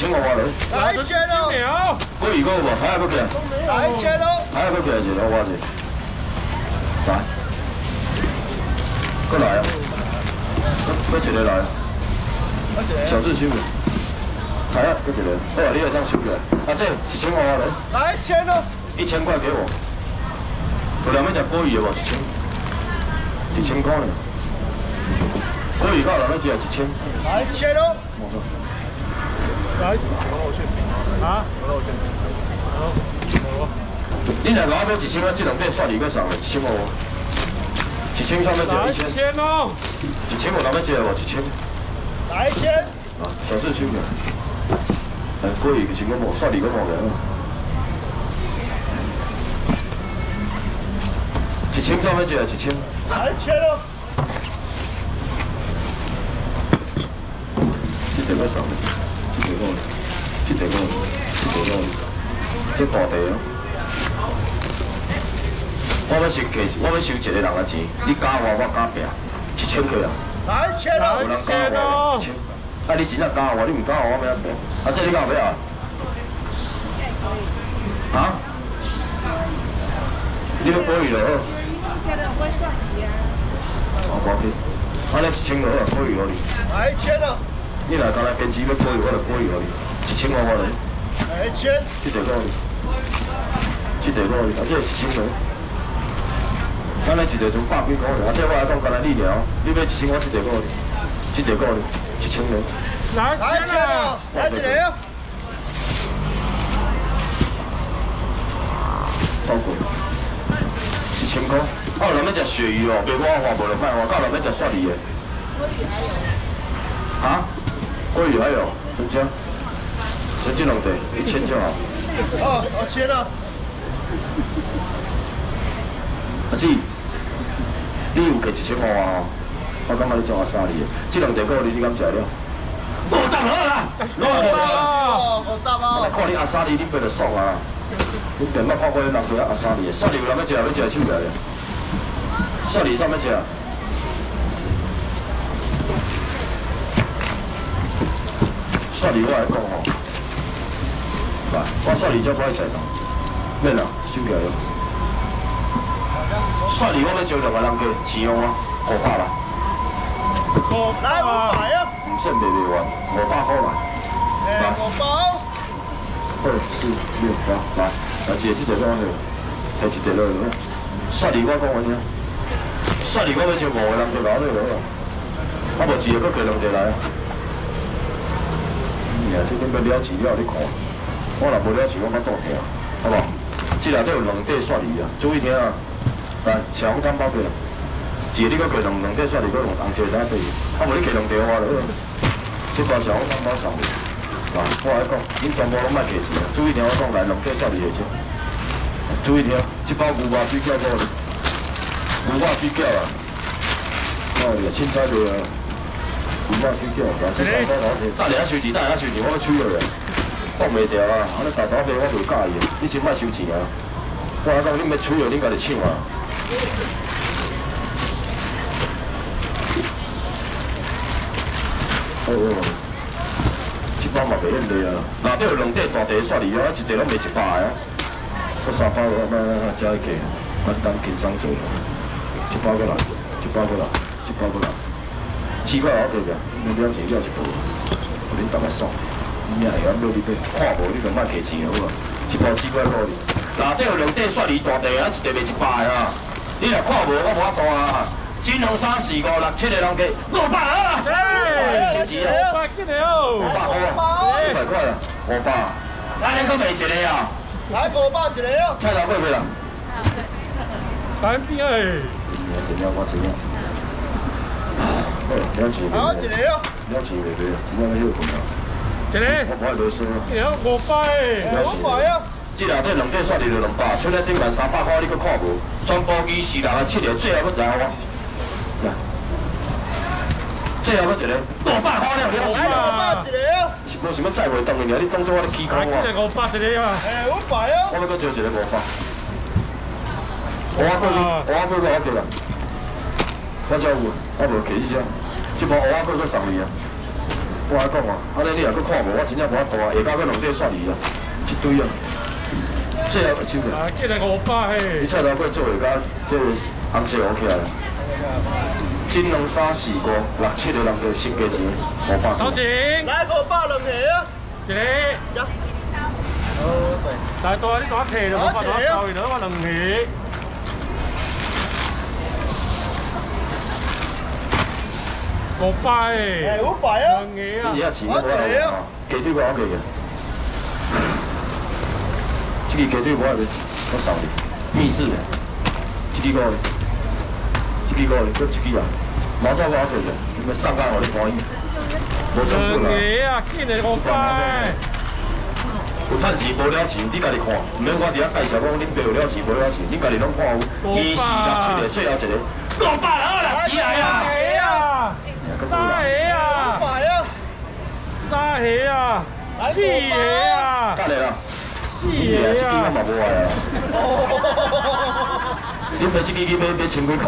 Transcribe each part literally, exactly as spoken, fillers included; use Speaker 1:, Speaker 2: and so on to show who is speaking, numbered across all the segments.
Speaker 1: 千五万了。
Speaker 2: 来一千哦。
Speaker 1: 过二个无，睇下个几啊？
Speaker 2: 来一千哦。
Speaker 1: 睇下个几啊？一个我一。来，过来啊！过一个来。小志收。睇下，过一个。好啊，你来当收起来。啊，这一千五万了。
Speaker 2: 来一千哦。一
Speaker 1: 千块给我。有人要食鲑鱼的无？一千。一千块呢。鲑鱼到人要食一千。
Speaker 2: 来一千哦。
Speaker 1: 冇错。
Speaker 3: 来，啊，
Speaker 1: 你若攞到一千，我这两底算你个上了，一千五，一千上要借一千。
Speaker 3: 一千哦，
Speaker 1: 一千有人要借无？一千。
Speaker 2: 来一千。
Speaker 1: 啊，小事收起来。哎，过去一千个无，算你个无个。一千上要借一千。
Speaker 2: 来一千哦。
Speaker 1: 这地要上了。 这地个，这地个，这地个，这大地哦。我要收计，我要收一个人的钱，你加我，我加平，一千块啊。
Speaker 2: 来一千哦。
Speaker 1: 有人加我，一千。啊，你真正加我，你唔加我，我要平。啊，这你讲要啊？啊？你要过鱼就好。
Speaker 4: 这个会算鱼啊。
Speaker 1: 哦，无要紧。啊，你一千就好，过鱼互你。
Speaker 2: 来一千哦。
Speaker 1: 你若敢若坚持要过鱼，我就过鱼互你，一千五我来。
Speaker 2: 来一千。
Speaker 1: 这地个，这地个，啊，这一千个。咱咧一地从百几块尔，啊，这我来讲，干那你了，你要一千我一地个，一地个一千个。
Speaker 3: 来
Speaker 2: 来一千哦，来一个哦。
Speaker 1: 包过。一千块。啊，有人要食鳕鱼哦，袂我话无就歹话，到人要食蒜鱼的。啊？ 鲑鱼还有春江，春江两地一千就好。
Speaker 2: 哦，我签了。
Speaker 1: 阿姊，你有给一千五啊？我感觉你做阿三哩的，这两地够你，你敢食了？五十好啦，五十
Speaker 2: 哦，五十哦。
Speaker 1: 我看你阿三哩，你背得爽啊！你电捌看过人做阿三哩的，蒜哩有人要食，要食手来了。蒜哩啥要食？ 蒜梨我来讲吼，来，我蒜梨才不爱食啦，免啦，收起来咯。蒜梨我要招两个人加，钱我五百啦。
Speaker 2: 来五百啊！
Speaker 1: 唔算卖袂完，五百块啦。
Speaker 2: 来五百。
Speaker 1: 二四六八，来，来一个这个我去，摕一个落去。蒜梨我讲完了，蒜梨我要招五个人加搞落去，啊无一个搁加两个来啊。 啊，这点要了钱了，你看，我若无了钱，我较倒听，好无？这内底有两块蒜梨啊，注意听啊！来，小红汤包过来，一个你搁加两两块蒜梨，搁用红椒再对，啊无你加两块我就好。这包小红汤包送你，来，我来讲，恁全部拢莫客气啊！注意听我讲，来两块蒜梨下只，注意听，这包牛蛙水饺过来，牛蛙水饺啊，哦，也凊彩袂啊。 五百水饺，但这三包我摕，等下收钱，等下收钱，我要取落来，挡袂掉啊！安尼大头卖我袂介意，你先莫收钱啊！我讲恁要取哦，恁家己抢啊！哦哦，一包嘛袂用卖啊！内底有两块大地蒜梨啊，一块拢卖一百个啊！我三包我买加一个，简单轻松做，一包过来，一包过来，一包过来。 七块我对个，你了钱了一步，恁大家爽。你也会晓买你买，看无你就莫客气好无？一包七块五哩，内底有两块蒜梨大地啊，一块卖一百个啊。你若看无，我无法度啊。金两三四五六七个人加五百啊！收钱啊！
Speaker 3: 五百几了哦，
Speaker 1: 五百块啊，五百块啊，五百。来，你搁卖一个啊？
Speaker 2: 来五百一个哦。
Speaker 1: 菜头买袂啦？
Speaker 3: 单边哎。
Speaker 1: 我一了，我一了。 好，了钱
Speaker 2: 好，一个哦。
Speaker 1: 了钱袂袂，真正要休困啊！
Speaker 3: 一个。
Speaker 1: 我不爱啰嗦。
Speaker 3: 了五百诶。
Speaker 2: 五百哦。
Speaker 1: 这内底两块蒜梨就两百，剩咧顶万三百块，你搁看无？全部二四人啊，七个，最后要来我。来，最后要一个五百块了，了钱
Speaker 2: 来五百一个哦。
Speaker 1: 是无想要再回动的，你当做我咧起空我。
Speaker 3: 来，五百一个啊。
Speaker 2: 诶，五百哦。
Speaker 1: 我要搁招一个五百。我过去，我过去我过来。我才有，我无客气只，这包蚵仔粿搁送你啊。 我爱讲啊，安尼你若搁看无，我真正无法度啊，下骹搁两块蒜鱼啊，一堆啊。最后就收起。
Speaker 3: 啊，今日五百嘿。
Speaker 1: 你菜头粿做下骹，这个红色好起来了。金两三四五六七个人就先加钱，五百
Speaker 3: 头前。
Speaker 2: 来五百两个啊！
Speaker 3: 一个。
Speaker 2: 呀。好，对。
Speaker 3: 大大你大摕就五百多收，然后我两个。五百诶。
Speaker 2: 哎，五百啊！
Speaker 3: 两个啊。
Speaker 1: 你遐钱我有啊，鸡腿我有给嘅。这个鸡腿我有给，我送你，秘制的。这个我的，这个我的，搁一支啊。毛豆我有给嘅，你们送到互你欢喜。无成本啊。
Speaker 3: 两个啊，今日五百。
Speaker 1: 有趁钱无了钱，你家己看，唔免我伫遐介绍讲恁爸有了钱无了钱，你家己拢看有。二四六七个，最后一个五百好啦，钱来啊！
Speaker 3: 三个啊！
Speaker 2: 五百啊！
Speaker 3: 三个啊！四个啊！
Speaker 1: 再来啦！
Speaker 3: 四个
Speaker 1: 这支我
Speaker 3: 啊！
Speaker 1: 嘛无爱啊！你买这支去买买千几块？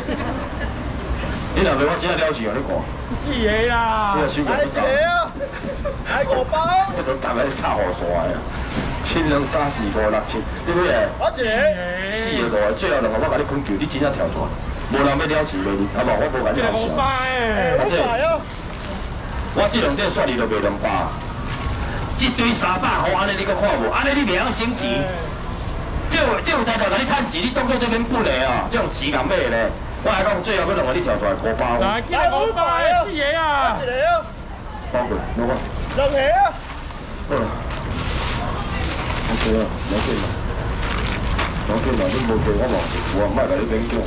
Speaker 1: 你若买我只了钱啊，你看。
Speaker 3: 四个啦！
Speaker 1: 你若收
Speaker 2: 来一个啊！来五百啊！
Speaker 1: 我就大概插好线的，七两三四五六七，你买个？
Speaker 2: 我一个。
Speaker 1: 四个五个，最后两个我甲你困球，你真正跳出来，无人要了钱卖你，好无？我无甲你
Speaker 3: 今日
Speaker 1: 好笑。
Speaker 3: 五百诶！
Speaker 2: 五百啊！
Speaker 1: 我这两点算你就卖两百，这堆三百块，安尼你搁看无？安尼你袂晓省钱。这有这有台台甲你趁钱，你当作这边本的啊，这种钱人买的咧。我来讲，最后搁两个你跳出来五百。
Speaker 3: 来，今日五百诶，四个啊！
Speaker 2: 一个啊！
Speaker 1: 包过，攞我。
Speaker 2: 两个啊！
Speaker 1: 好啦，OK 啊，攞緊啦，攞緊啦，你冇做我冇做，我唔係甲你勉強。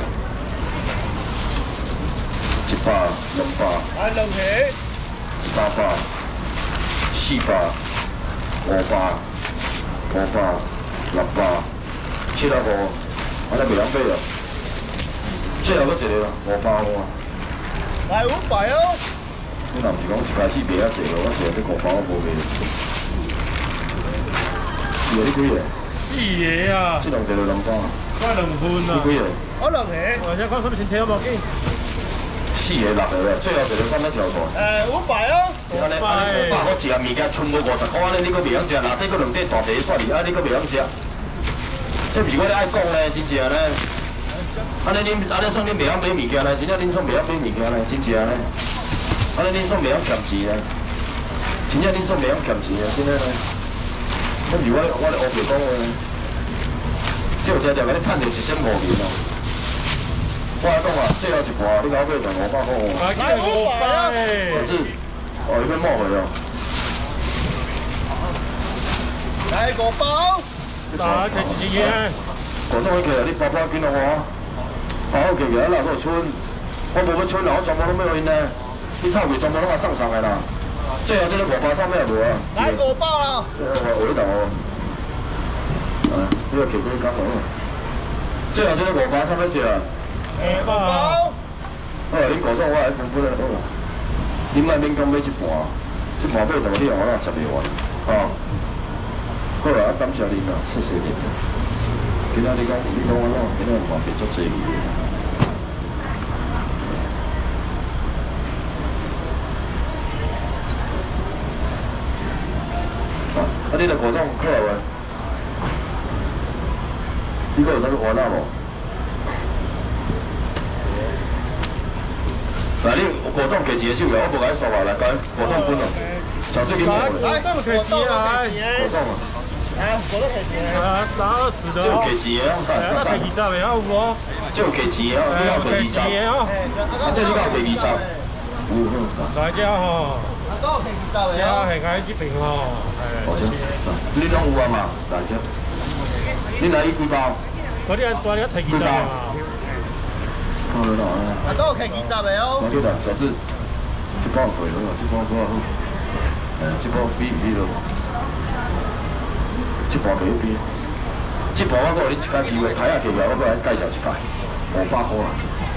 Speaker 1: 一百、兩百、
Speaker 2: 来两个。
Speaker 1: 三百、四百、五百、五百、六百、七百五，安尼袂晓買啊。最後嗰一個啦，五百五啊。
Speaker 2: 来五百哦！
Speaker 1: 你若毋是講一開始賣遐濟咯，我成日啲五百我無賣。是啊，你幾個？
Speaker 3: 四个啊！
Speaker 1: 這兩隻就兩百。
Speaker 3: 我兩份啊！
Speaker 1: 你幾個？
Speaker 2: 我两个。
Speaker 3: 或者講什麼先睇有冇見？
Speaker 1: 四個六個啦，最後一個三蚊條大。
Speaker 2: 诶，五百哦！
Speaker 1: 安尼安尼五百，我一項物件剩無五十塊，安尼你佫袂曉食，內底佫兩塊大地蒜泥，安尼你佫袂曉食。這毋是我咧愛講咧，真正咧。安尼恁安尼算恁袂曉買物件咧，真正恁算袂曉買物件咧，真正咧。安尼恁算袂曉儉錢咧，真正恁算袂曉儉錢咧，真正咧。我如我我咧學袂講話咧，即有條條甲你趁着一千五元咯。我來講啊，最後一盤你搞買就五百塊喎。
Speaker 3: 啊，今日五百
Speaker 1: 小
Speaker 3: 誒！
Speaker 1: 智，哦，你要冒回哦。
Speaker 2: 来五包。
Speaker 3: 打睇自己嘅。
Speaker 1: 廣東話其實你包包見到我，包好期其實嗱嗰度村，我冇乜村嗱，我全部都沒有因咧，你臭佢全部都話上上嘅啦。最後這個五百三咩無啊？
Speaker 2: 来五包啦。
Speaker 1: 我我呢度我，啊，呢個期權金喎。最後這個五百三咩隻啊？
Speaker 2: 诶，五包。
Speaker 1: 哦，你廣東話係本本嚟好啦，你唔係免講買一盤，一盤買同你用可能十二萬，哦。好啦，感謝你啦，謝謝你。今仔你講你講我咯，今仔話別足濟嘅。啊，啊你個果凍好啊喂，你個有啥物換啊無？嗱，你果凍摕一個手嘅，我無甲你數啊，來講果凍本咯，就最緊要嘅。
Speaker 3: 來，這麼可惜啊！
Speaker 1: 果凍啊！
Speaker 2: 哎，我都可以。
Speaker 3: 啊，打二十的
Speaker 1: 即有
Speaker 3: 哦。
Speaker 1: 摕錢嘅，我
Speaker 3: 係啊，那摕二十嘅有無？
Speaker 1: 即有摕錢嘅，你有摕二十。
Speaker 3: 嘅哦。
Speaker 1: 啊，即你有摕二十。有有。
Speaker 3: 大家吼，
Speaker 2: 啊，都可以二十
Speaker 3: 家
Speaker 2: 嘅。
Speaker 3: 係喺呢邊吼，
Speaker 1: 好啫，你攏有啊嘛，大姐。你來幾包？
Speaker 3: 嗰啲人嗰啲一提二十啊。
Speaker 1: 看得到啊。
Speaker 2: 啊，都可以二十嘅哦。
Speaker 1: 我記得小智，這包貴咗啦，這包多少好？誒，這包比唔比咯？這包幾比？這包我講你一家機會睇下機會，我過來介紹一塊，五百塊啦。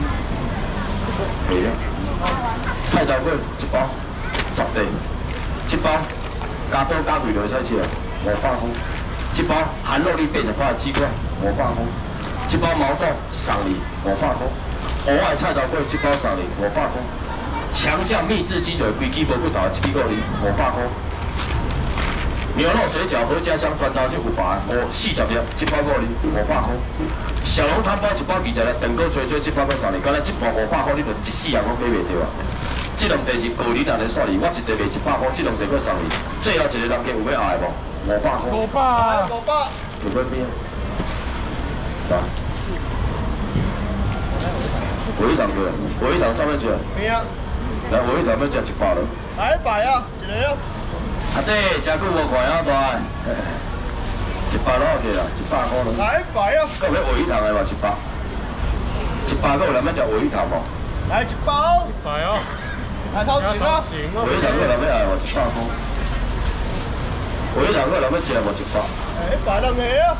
Speaker 1: 係啊。菜頭粿一包十個，一包加刀加貴就會使吃啊，五百塊。一包含肉粒八十塊雞塊，五百塊。一包毛豆送你五百塊。蚵仔菜頭粿一包送你五百塊。 强项秘制鸡腿，规支无骨头，一支够你五百块。牛肉水饺合家乡传头就有白，五四十粒，一包够你五百块。小笼汤包一包二十粒，蛋糕吹吹一百块三粒，刚才一包五百块，你就一世人拢买袂着啊！这两地是高丽人的蒜泥，我一地卖一百块，这两地搁送你。最后一个人家有要爱无？五百块。
Speaker 3: 五百。
Speaker 2: 五百。
Speaker 1: 叫要边？来。尾肠叫，尾肠啥物食？
Speaker 2: 边啊。
Speaker 1: 来，尾肠要食一百了。
Speaker 2: 来一百啊，一个啊。
Speaker 1: 阿姐，真久无看啊，大个。一百攞去啦，一百块咯。
Speaker 2: 来一百啊。
Speaker 1: 搁要尾肠的嘛，一百。一百搁有人要食尾肠无？
Speaker 2: 来一包。
Speaker 3: 一百哦。
Speaker 2: 来掏钱啊！
Speaker 1: 尾肠搁有人要爱无？一百块。尾肠搁有人要食无？一百。
Speaker 2: 哎，一百两个啊。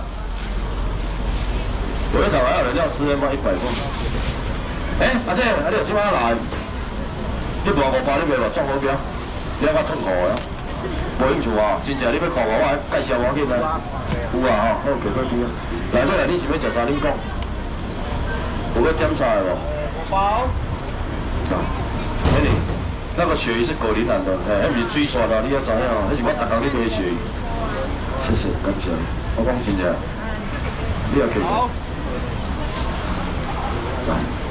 Speaker 1: 尾肠还有人要吃的吗？一百块。哎，阿姐，啊你有即摆来？你大五百你卖无？创好标，你还较痛苦的。无兴趣啊，真正你要看我，我介绍我去来。有啊吼，好，叫过去啊。来过来，你是要食啥？你讲。有要点啥的无？
Speaker 2: 五包。
Speaker 1: 啊，迄个，那个鳕鱼是高岭人的，嘿，迄不是水刷的，你要知影哦，迄是我逐工咧卖鳕鱼。谢谢，感谢。我讲真正，你要客气。
Speaker 2: 好。
Speaker 1: 来。